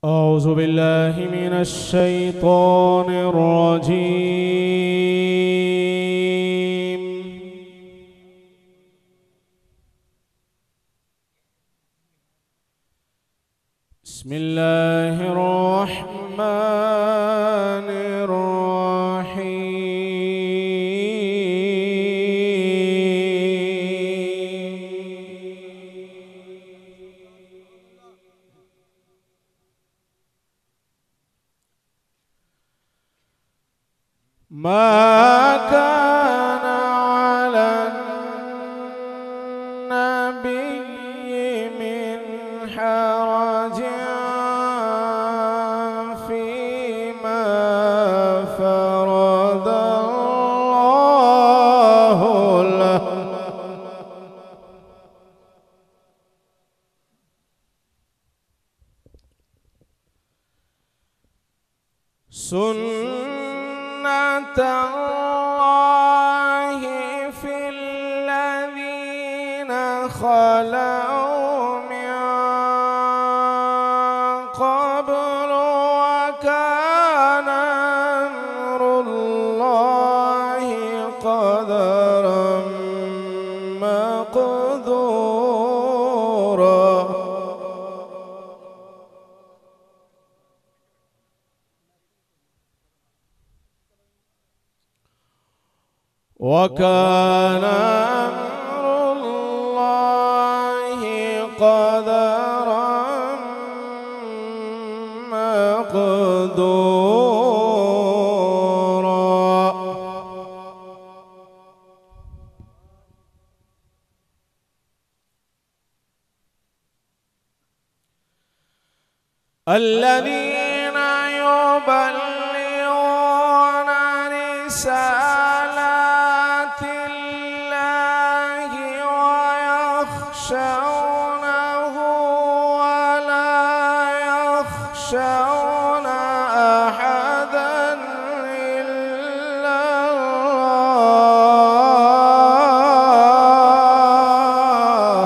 أعوذ بالله من الشيطان الرجيم. بسم الله الرحمن الرحيم. ما كان على النبي من حرج فيما فرض الله له، سنة الله في الذين خلوا من قبل، وكان أمر الله قدرا مقدورا. وكان أمر الله قدرا مقدورا. الذين يبلغون رسالات الله ويخشونه ولا يخشون أحدا إلا الله.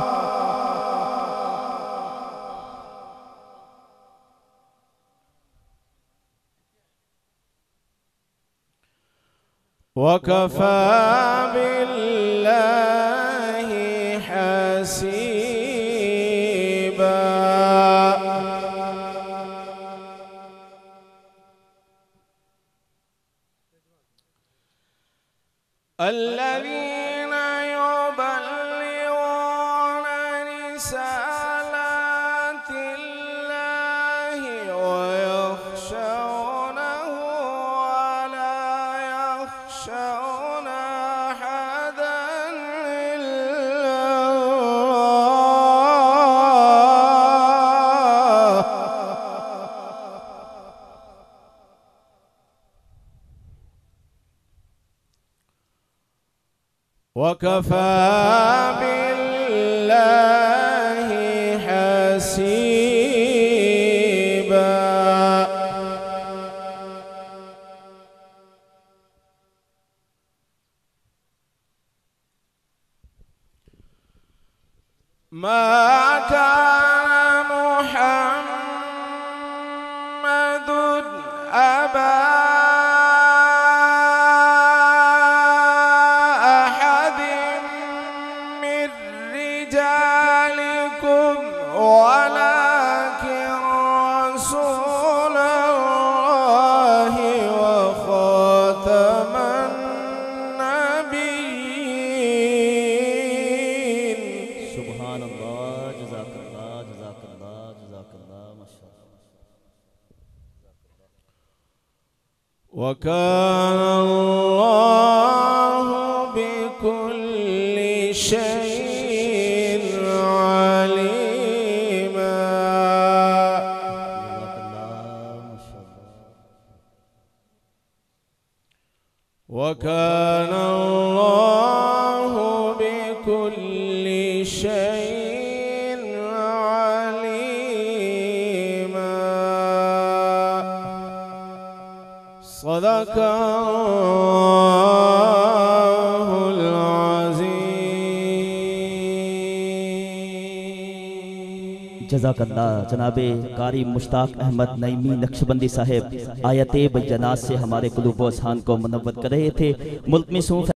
وكفى بالله حسيبا. الذين يبلغون رسالات الله ويخشونه ولا يخشون أحدا إلا الله. وكفى بالله حسيبا. ما كان محمد أبا أحد من رجالكم ولكن رسول الله وخاتم النبيين. سبحان الله. جزاك الله جزاك الله جزاك الله ما شاء الله. وكان الله بكل شيء عليما. جزاك الله ما شاء الله. وكان الله بكل شيء عليما. صدق الله العظيم. जज़ाकल्लाह। जनाबे कारी मुश्ताक अहमद नईमी नक्शबंदी साहिब आयत बय्यनात से हमारे कुलूब व अज़हान को मुनव्वर कर रहे थे। मुल्क में सूफ